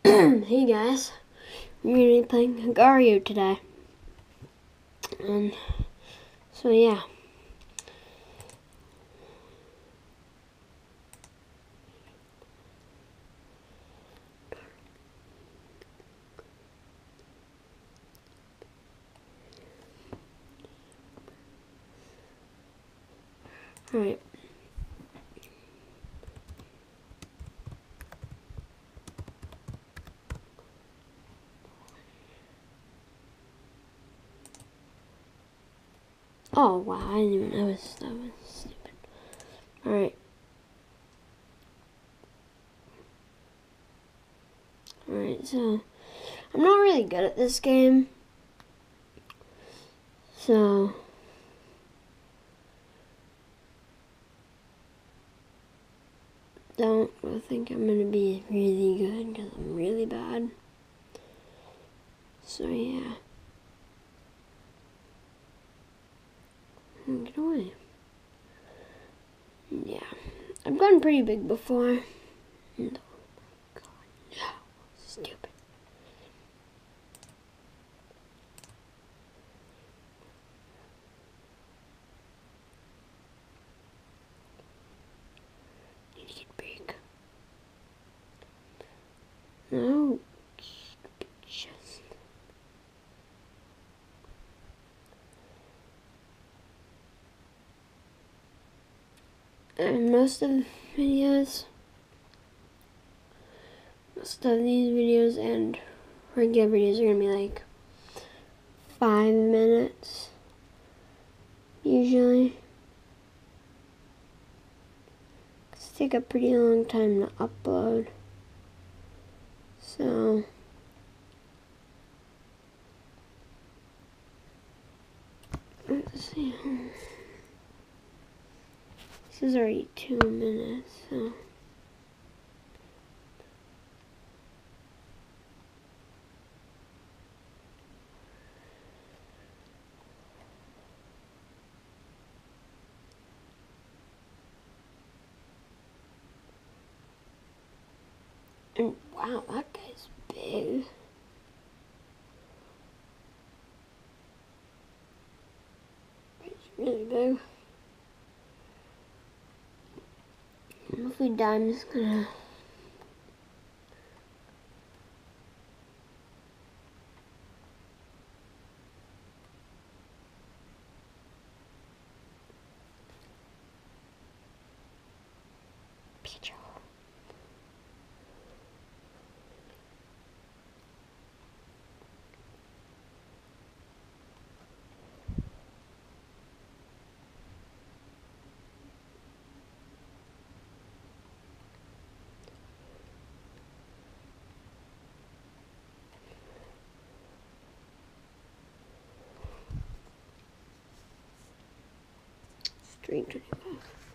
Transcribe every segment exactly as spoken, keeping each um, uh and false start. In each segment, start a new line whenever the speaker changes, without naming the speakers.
Hey guys, we're gonna be playing Agario today. And so yeah. Alright. Oh wow, I didn't even know that was, that was stupid. Alright. Alright, so I'm not really good at this game. So don't think I'm gonna be really good because I'm really bad. So yeah. Get away. Yeah. I've gotten pretty big before. And, oh my god, no. Stupid. Need to get big. No. Just. And most of the videos, most of these videos and regular videos are gonna be like five minutes usually. It's take a pretty long time to upload. So let's see. This is already two minutes, so and wow, that guy's big. He's really big. And if we die, I'm just gonna Pikachu. Street twenty-five.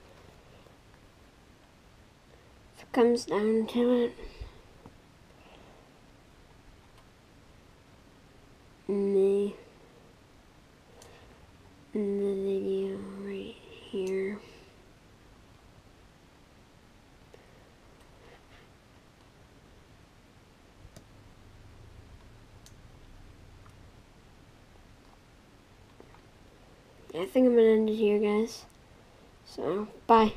If it comes down to it, me in the video right here. I think I'm gonna end it here, guys. So, bye.